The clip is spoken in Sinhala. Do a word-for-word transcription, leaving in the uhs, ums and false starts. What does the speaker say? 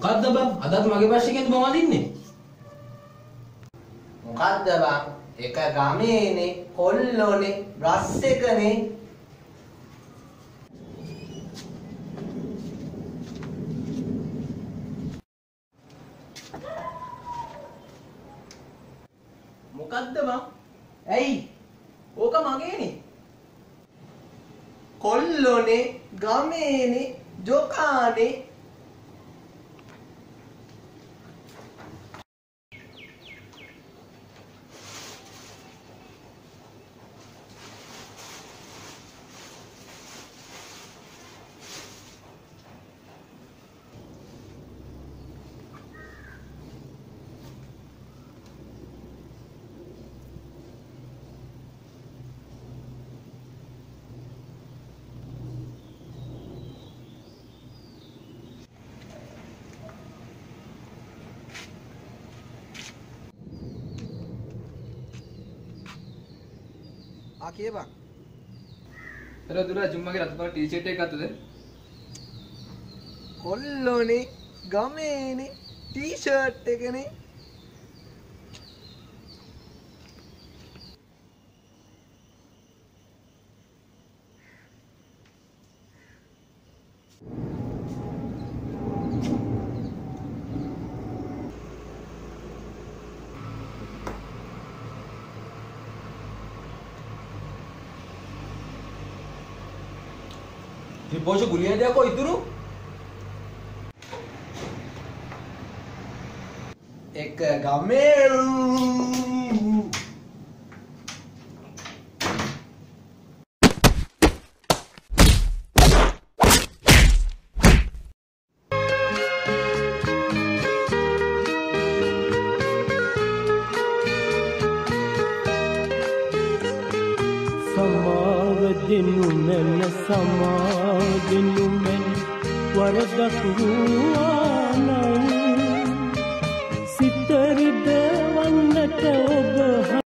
මොකද්ද බං? අදත් මගේ ප්‍රශ්නේ බං අදින්නේ. මොකද්ද බං? එක ගමේනේ කොල්ලෝනේ බ්‍රස් එකනේ. මොකද්ද බං? ඇයි? ඕක මගේනේ. කොල්ලෝනේ ගමේනේ ජොකානේ. ආ කියපන්. හලෝ දුරා ජුම්මාගේ රතුපාට ටී-ෂර්ට් එකක් ගත්තද? කොල්ලෝනේ ගමේනේ ටී-ෂර්ට් එකනේ. ත්‍රිපෝෂ ගුලියදයක් කො ඉතුරු එක ගමේ සමාවදිනු මෙන සමාදිනු මෙන වරදක් වූවානම් සිත රිදවන්නට ඔබ